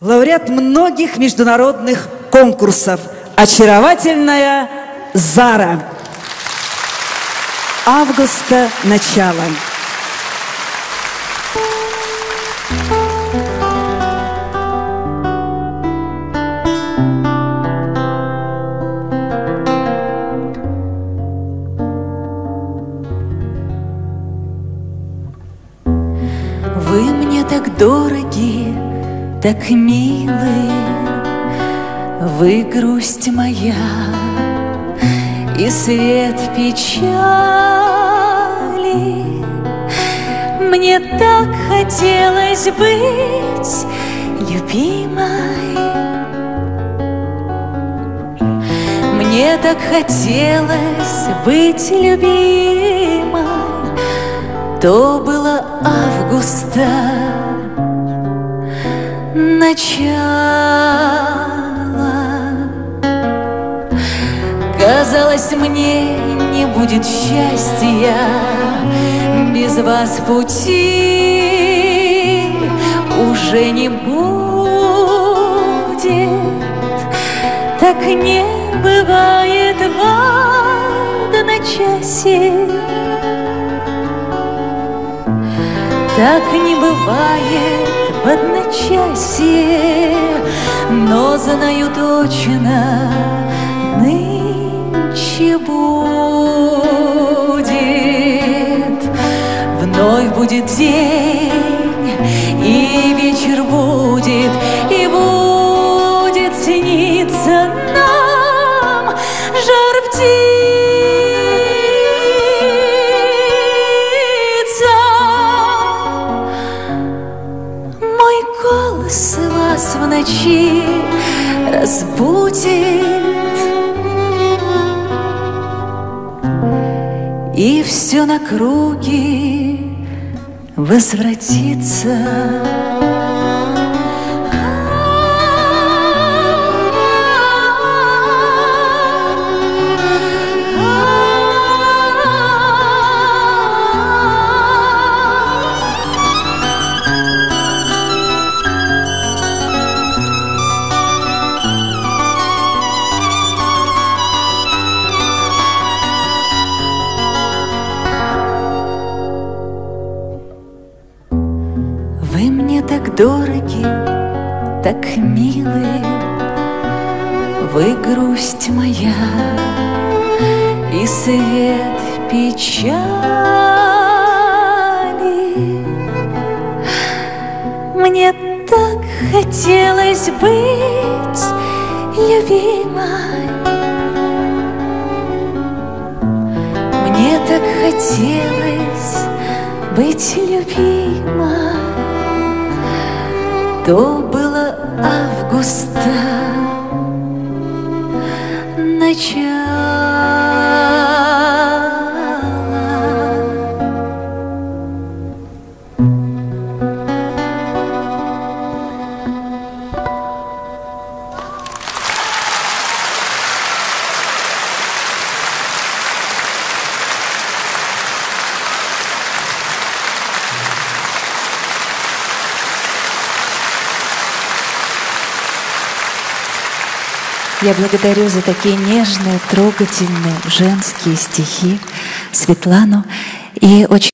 Лауреат многих международных конкурсов. Очаровательная Зара. Августа начало. Вы мне так дороги, так милы, вы грусть моя и свет печали. Мне так хотелось быть любимой, мне так хотелось быть любимой. То было августа начало. Казалось, мне не будет счастья, без вас пути уже не будет. Так не бывает в одночасье, так не бывает в одночасье, но знаю точно, нынче будет. Вновь будет день, и вечер будет, и будет сниться нам жар птиц. Голос вас в ночи разбудит, и все на круги возвратится. Вы мне так дороги, так милы, вы грусть моя и свет печали. Мне так хотелось быть любимой, мне так хотелось быть любимой. То было августа начало. Я благодарю за такие нежные, трогательные, женские стихи Светлану. И очень